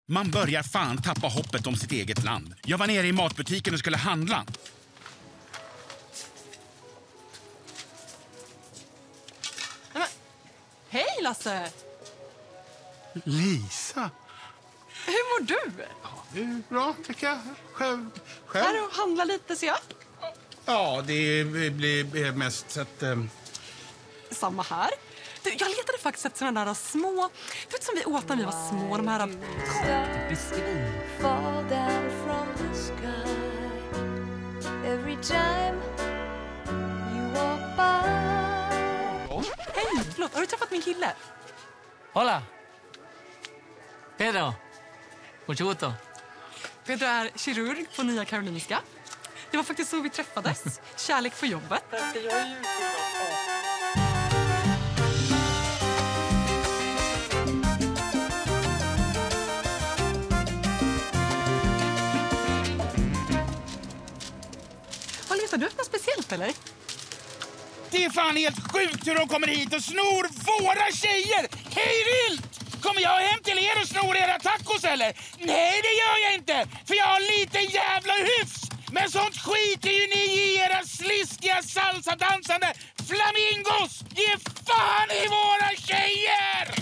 Man börjar fan tappa hoppet om sitt eget land. Jag var nere i matbutiken och skulle handla. Men, hej Lasse! Lisa? Hur mår du? Ja, det är bra tycker jag. Själv? Här och handla lite ser jag. Ja, det blir mest så att... Samma här. Du, jag letade faktiskt efter sådana där små... Du vet som vi åt när vi var små, de här... Fall down from the sky every time you walk by. Hej, förlåt. Har du träffat min kille? Hola. Pedro. Mucho gusto. Pedro är kirurg på Nya Karolinska. Det var faktiskt så vi träffades. Kärlek för jobbet. Vad letar du efter något speciellt, eller? Det är fan helt sjukt hur de kommer hit och snor våra tjejer! Hej vilt! Kommer jag hem till er och snor era tacos eller? Nej, det gör jag inte! För jag har lite jävla hyfs! Men sånt skiter ju ni i era sliskiga salsa-dansande flamingos! Ge fan i våra tjejer!